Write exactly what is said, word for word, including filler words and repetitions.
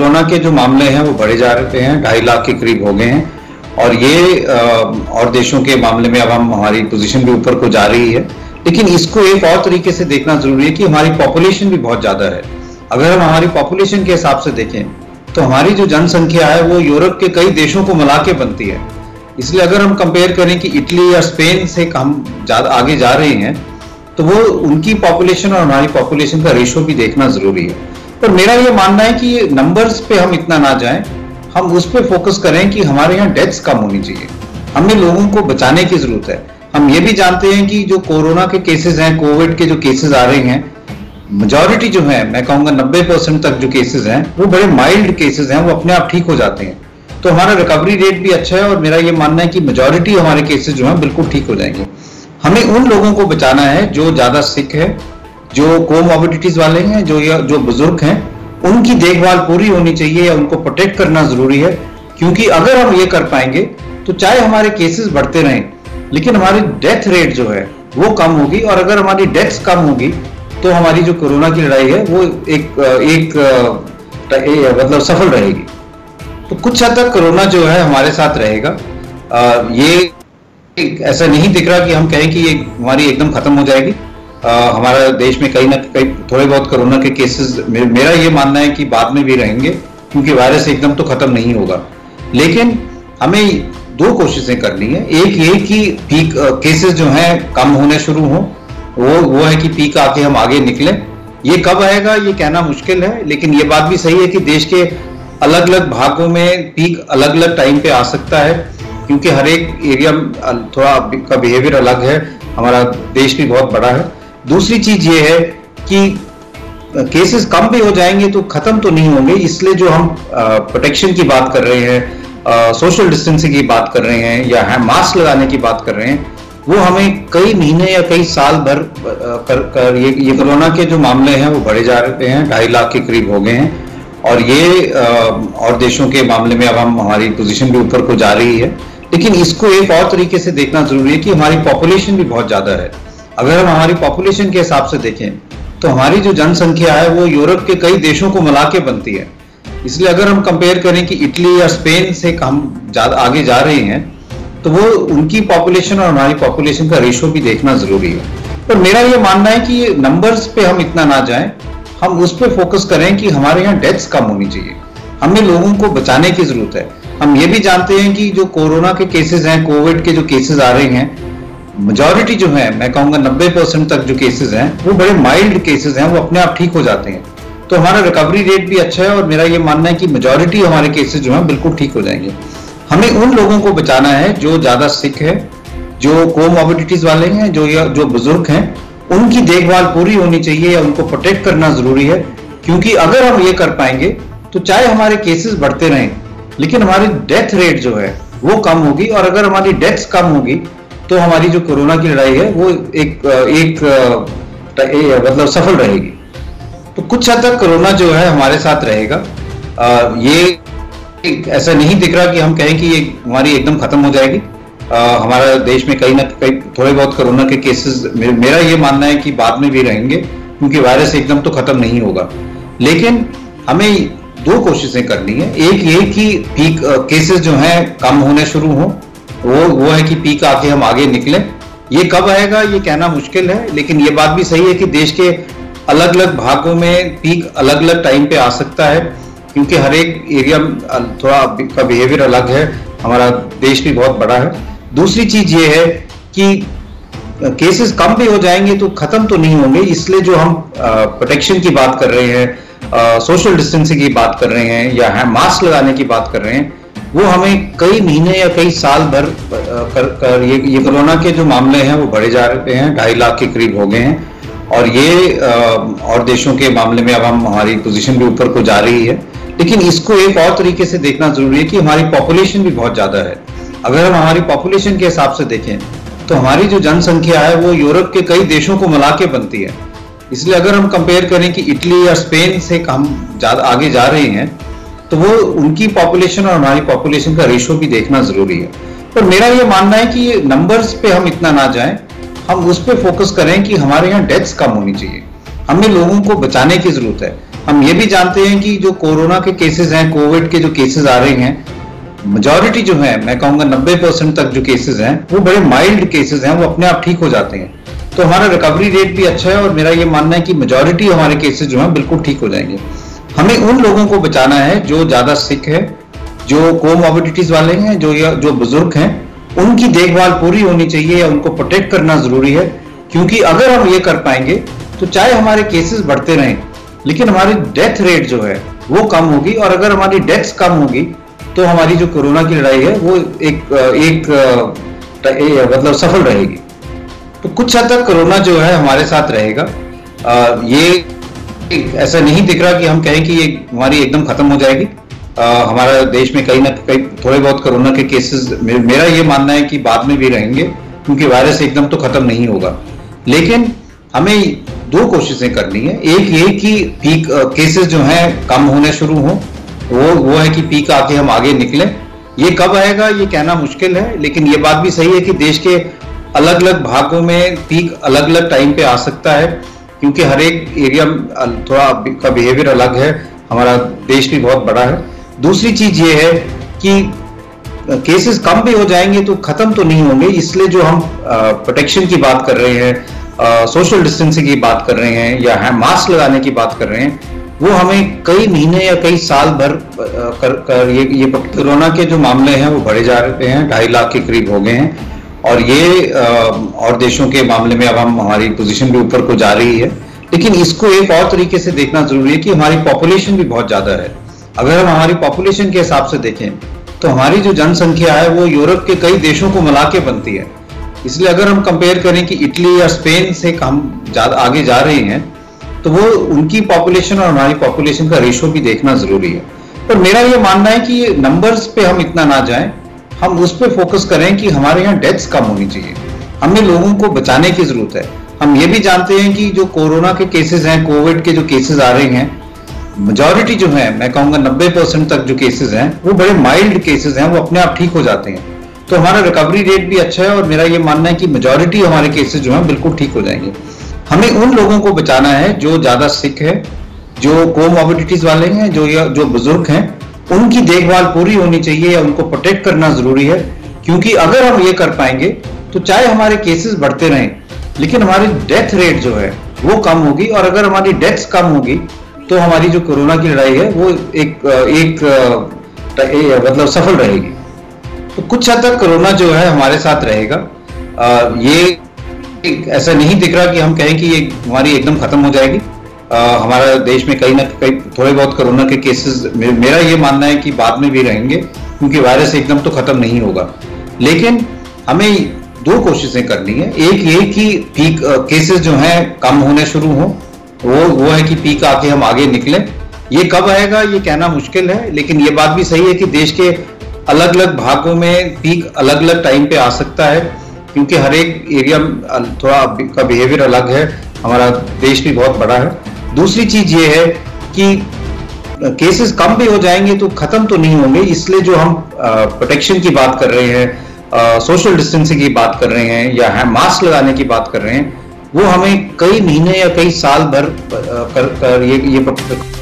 Corona के जो मामले हैं वो बढ़े जा रहे हैं, ढाई लाख के करीब हो गए हैं और ये और देशों के मामले में अब हम हमारी पोजीशन भी ऊपर को जा रही है। लेकिन इसको एक और तरीके से देखना जरूरी है कि हमारी पॉपुलेशन भी बहुत ज्यादा है। अगर हम हमारी पॉपुलेशन के हिसाब से देखें तो हमारी जो जनसंख्या है वो यूरोप के कई देशों को मिला के बनती है। इसलिए अगर हम कंपेयर करें कि इटली या स्पेन से हम ज्यादा आगे जा रहे हैं तो वो उनकी पॉपुलेशन और हमारी पॉपुलेशन का रेशो भी देखना जरूरी है। पर मेरा ये मानना है कि नंबर्स पे हम इतना ना जाएं, हम उस पर फोकस करें कि हमारे यहाँ डेथ्स कम होनी चाहिए। हमें लोगों को बचाने की जरूरत है। हम ये भी जानते हैं कि जो कोरोना के केसेस हैं, कोविड के जो केसेस आ रहे हैं, मेजॉरिटी जो है, मैं कहूंगा नब्बे परसेंट तक जो केसेस हैं वो बड़े माइल्ड केसेस हैं, वो अपने आप ठीक हो जाते हैं। तो हमारा रिकवरी रेट भी अच्छा है और मेरा ये मानना है कि मेजॉरिटी हमारे केसेस जो हैं बिल्कुल ठीक हो जाएंगे। हमें उन लोगों को बचाना है जो ज्यादा सिक है, जो कोमॉर्बिडिटीज वाले हैं, जो या जो बुजुर्ग हैं, उनकी देखभाल पूरी होनी चाहिए या उनको प्रोटेक्ट करना जरूरी है। क्योंकि अगर हम ये कर पाएंगे तो चाहे हमारे केसेस बढ़ते रहें लेकिन हमारी डेथ रेट जो है वो कम होगी, और अगर हमारी डेथ्स कम होगी तो हमारी जो कोरोना की लड़ाई है वो एक एक, एक मतलब सफल रहेगी। तो कुछ हद तक कोरोना जो है हमारे साथ रहेगा। ये ऐसा नहीं दिख रहा कि हम कहें कि ये हमारी एकदम खत्म हो जाएगी। आ, हमारा देश में कहीं ना कहीं थोड़े बहुत कोरोना के केसेस, मेरा ये मानना है कि बाद में भी रहेंगे क्योंकि वायरस एकदम तो खत्म नहीं होगा। लेकिन हमें दो कोशिशें करनी है। एक ये कि पीक केसेस जो हैं कम होने शुरू हो, वो वो है कि पीक आके हम आगे निकलें। ये कब आएगा ये कहना मुश्किल है, लेकिन ये बात भी सही है कि देश के अलग अलग भागों में पीक अलग अलग टाइम पे आ सकता है क्योंकि हर एक एरिया थोड़ा का बिहेवियर अलग है। हमारा देश भी बहुत बड़ा है। दूसरी चीज ये है कि केसेस कम भी हो जाएंगे तो खत्म तो नहीं होंगे, इसलिए जो हम प्रोटेक्शन की बात कर रहे हैं, सोशल डिस्टेंसिंग की बात कर रहे हैं या मास्क लगाने की बात कर रहे हैं, वो हमें कई महीने या कई साल भर कर, कर ये, ये कोरोना के जो मामले हैं वो बढ़े जा रहे हैं, ढाई लाख के करीब हो गए हैं और ये और देशों के मामले में अब हम हमारी पोजीशन भी ऊपर को जा रही है। लेकिन इसको एक और तरीके से देखना जरूरी है कि हमारी पॉपुलेशन भी बहुत ज्यादा है। अगर हम हमारी पॉपुलेशन के हिसाब से देखें तो हमारी जो जनसंख्या है वो यूरोप के कई देशों को मिला के बनती है। इसलिए अगर हम कंपेयर करें कि इटली या स्पेन से हम ज्यादा आगे जा रहे हैं तो वो उनकी पॉपुलेशन और हमारी पॉपुलेशन का रेशो भी देखना जरूरी है। पर मेरा ये मानना है कि नंबर्स पे हम इतना ना जाएं, हम उस पर फोकस करें कि हमारे यहाँ डेथ्स कम होनी चाहिए। हमें लोगों को बचाने की जरूरत है। हम ये भी जानते हैं कि जो कोरोना के केसेस हैं, कोविड के जो केसेस आ रहे हैं, मेजॉरिटी जो है, मैं कहूंगा नब्बे परसेंट तक जो केसेस हैं वो बड़े माइल्ड केसेस हैं, वो अपने आप ठीक हो जाते हैं। तो हमारा रिकवरी रेट भी अच्छा है और मेरा ये मानना है कि मेजॉरिटी हमारे केसेस जो हैं बिल्कुल ठीक हो जाएंगे। हमें उन लोगों को बचाना है जो ज्यादा सिक है, जो कोमॉर्बिडिटीज वाले हैं, जो या जो बुजुर्ग हैं, उनकी देखभाल पूरी होनी चाहिए या उनको प्रोटेक्ट करना जरूरी है। क्योंकि अगर हम ये कर पाएंगे तो चाहे हमारे केसेस बढ़ते रहें लेकिन हमारी डेथ रेट जो है वो कम होगी, और अगर हमारी डेथ्स कम होगी तो हमारी जो कोरोना की लड़ाई है वो एक एक, एक मतलब सफल रहेगी। तो कुछ हद तक कोरोना जो है हमारे साथ रहेगा। आ, ये ऐसा नहीं दिख रहा कि हम कहें कि ये हमारी एकदम खत्म हो जाएगी। आ, हमारा देश में कहीं ना कहीं थोड़े बहुत कोरोना के केसेस, मेरा ये मानना है कि बाद में भी रहेंगे क्योंकि वायरस एकदम तो खत्म नहीं होगा। लेकिन हमें दो कोशिशें करनी है। एक ये कि पीक केसेस जो हैं कम होने शुरू हो, वो वो है कि पीक आके हम आगे निकलें। ये कब आएगा ये कहना मुश्किल है, लेकिन ये बात भी सही है कि देश के अलग अलग भागों में पीक अलग अलग टाइम पे आ सकता है क्योंकि हर एक एरिया थोड़ा का बिहेवियर अलग है। हमारा देश भी बहुत बड़ा है। दूसरी चीज ये है कि केसेस कम भी हो जाएंगे तो खत्म तो नहीं होंगे, इसलिए जो हम प्रोटेक्शन की बात कर रहे हैं, सोशल डिस्टेंसिंग की बात कर रहे हैं या मास्क लगाने की बात कर रहे हैं, वो हमें कई महीने या कई साल भर कर, कर ये, ये कोरोना के जो मामले हैं वो बढ़े जा रहे हैं, ढाई लाख के करीब हो गए हैं और ये और देशों के मामले में अब हम हमारी पोजीशन भी ऊपर को जा रही है। लेकिन इसको एक और तरीके से देखना जरूरी है कि हमारी पॉपुलेशन भी बहुत ज्यादा है। अगर हम हमारी पॉपुलेशन के हिसाब से देखें तो हमारी जो जनसंख्या है वो यूरोप के कई देशों को मिला के बनती है। इसलिए अगर हम कंपेयर करें कि इटली या स्पेन से हम ज्यादा आगे जा रहे हैं तो वो उनकी पॉपुलेशन और हमारी पॉपुलेशन का रेशो भी देखना जरूरी है। पर मेरा ये मानना है कि नंबर्स पे हम इतना ना जाएं, हम उस पर फोकस करें कि हमारे यहाँ डेथ्स कम होनी चाहिए। हमें लोगों को बचाने की जरूरत है। हम ये भी जानते हैं कि जो कोरोना के केसेस हैं, कोविड के जो केसेस आ रहे हैं, मेजॉरिटी जो है, मैं कहूंगा नब्बे परसेंट तक जो केसेस हैं वो बड़े माइल्ड केसेस हैं, वो अपने आप ठीक हो जाते हैं। तो हमारा रिकवरी रेट भी अच्छा है और मेरा ये मानना है कि मेजॉरिटी हमारे केसेस जो हैं बिल्कुल ठीक हो जाएंगे। हमें उन लोगों को बचाना है जो ज्यादा सिक है, जो कोमॉर्बिडिटीज वाले हैं, जो जो बुजुर्ग हैं, उनकी देखभाल पूरी होनी चाहिए या उनको प्रोटेक्ट करना जरूरी है। क्योंकि अगर हम ये कर पाएंगे तो चाहे हमारे केसेस बढ़ते रहें लेकिन हमारी डेथ रेट जो है वो कम होगी, और अगर हमारी डेथ्स कम होगी तो हमारी जो कोरोना की लड़ाई है वो एक एक, एक मतलब सफल रहेगी। तो कुछ हद तक कोरोना जो है हमारे साथ रहेगा। आ, ये ऐसा नहीं दिख रहा कि हम कहें कि ये हमारी एकदम खत्म हो जाएगी। आ, हमारा देश में कहीं ना कहीं थोड़े बहुत कोरोना के केसेस, मेरा ये मानना है कि बाद में भी रहेंगे, क्योंकि वायरस एकदम तो खत्म नहीं होगा। लेकिन हमें दो कोशिशें करनी है। एक ये कि पीक केसेस जो हैं कम होने शुरू हो, वो वो है कि पीक आके हम आगे निकलें। ये कब आएगा ये कहना मुश्किल है, लेकिन ये बात भी सही है कि देश के अलग अलग भागों में पीक अलग अलग टाइम पे आ सकता है, क्योंकि हर एक एरिया थोड़ा का बिहेवियर अलग है। हमारा देश भी बहुत बड़ा है। दूसरी चीज ये है कि केसेस कम भी हो जाएंगे तो खत्म तो नहीं होंगे, इसलिए जो हम प्रोटेक्शन की बात कर रहे हैं, सोशल डिस्टेंसिंग की बात कर रहे हैं, या मास्क लगाने की बात कर रहे हैं, वो हमें कई महीने या कई साल भर कर, कर ये ये कोरोना के जो मामले हैं वो बढ़े जा रहे हैं, ढाई लाख के करीब हो गए हैं। और ये और देशों के मामले में अब हम हमारी पोजीशन भी ऊपर को जा रही है। लेकिन इसको एक और तरीके से देखना जरूरी है कि हमारी पॉपुलेशन भी बहुत ज्यादा है। अगर हम हमारी पॉपुलेशन के हिसाब से देखें तो हमारी जो जनसंख्या है वो यूरोप के कई देशों को मिला के बनती है। इसलिए अगर हम कंपेयर करें कि इटली या स्पेन से हम ज्यादा आगे जा रहे हैं तो वो उनकी पॉपुलेशन और हमारी पॉपुलेशन का रेशो भी देखना जरूरी है। पर मेरा ये मानना है कि नंबर्स पे हम इतना ना जाएं, हम उस पर फोकस करें कि हमारे यहाँ डेथ्स कम होनी चाहिए। हमें लोगों को बचाने की जरूरत है। हम ये भी जानते हैं कि जो कोरोना के केसेस हैं, कोविड के जो केसेस आ रहे हैं, मेजॉरिटी जो है, मैं कहूंगा नब्बे परसेंट तक जो केसेस हैं वो बड़े माइल्ड केसेस हैं, वो अपने आप ठीक हो जाते हैं। तो हमारा रिकवरी रेट भी अच्छा है और मेरा ये मानना है कि मेजॉरिटी हमारे केसेस जो हैं बिल्कुल ठीक हो जाएंगे। हमें उन लोगों को बचाना है जो ज्यादा सिक है, जो कोमॉर्बिडिटीज वाले हैं, जो जो बुजुर्ग हैं, उनकी देखभाल पूरी होनी चाहिए या उनको प्रोटेक्ट करना जरूरी है। क्योंकि अगर हम ये कर पाएंगे तो चाहे हमारे केसेस बढ़ते रहें लेकिन हमारी डेथ रेट जो है वो कम होगी, और अगर हमारी डेथ्स कम होगी तो हमारी जो कोरोना की लड़ाई है वो एक एक, एक मतलब सफल रहेगी। तो कुछ हद तक कोरोना जो है हमारे साथ रहेगा। आ, ये ऐसा नहीं दिख रहा कि हम कहें कि ये हमारी एकदम खत्म हो जाएगी। आ, हमारा देश में कहीं ना कहीं थोड़े बहुत कोरोना के केसेस, मेरा ये मानना है कि बाद में भी रहेंगे, क्योंकि वायरस एकदम तो खत्म नहीं होगा। लेकिन हमें दो कोशिशें करनी है। एक ये कि पीक केसेस जो हैं कम होने शुरू हो, वो वो है कि पीक आके हम आगे निकलें। ये कब आएगा ये कहना मुश्किल है, लेकिन ये बात भी सही है कि देश के अलग अलग भागों में पीक अलग अलग टाइम पे आ सकता है, क्योंकि हर एक एरिया थोड़ा का बिहेवियर अलग है। हमारा देश भी बहुत बड़ा है। दूसरी चीज ये है कि केसेस कम भी हो जाएंगे तो खत्म तो नहीं होंगे, इसलिए जो हम प्रोटेक्शन की बात कर रहे हैं, सोशल डिस्टेंसिंग की बात कर रहे हैं, या मास्क लगाने की बात कर रहे हैं, वो हमें कई महीने या कई साल भर कर, कर ये, ये